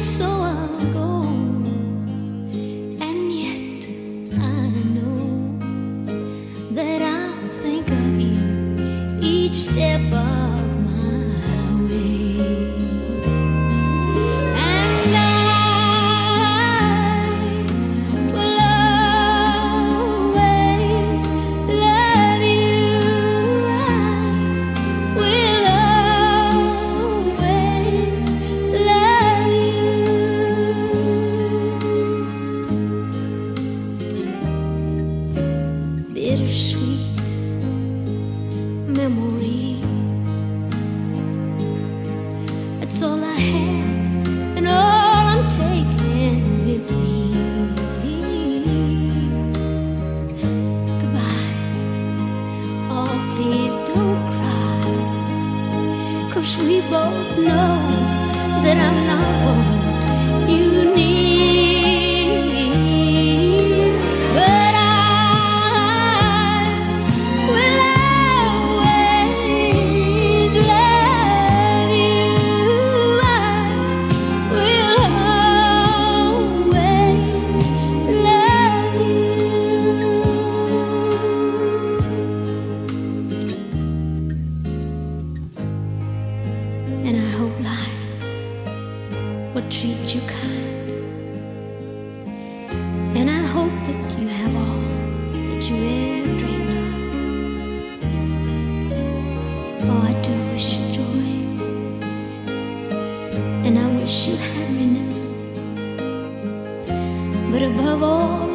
so I'll go. And yet I know that I'll think of you each step of my way. And I will always love you. I will always love you. Bittersweet memories, that's all I have and all I'm taking with me. Goodbye, oh please don't cry, 'cause we both know that I'm not what you need. But I will always love you. I will always love you. And I hope life will treat you kind. And I hope that you have all that you ever dreamed of. Oh, I do wish you joy, and I wish you happiness. But above all,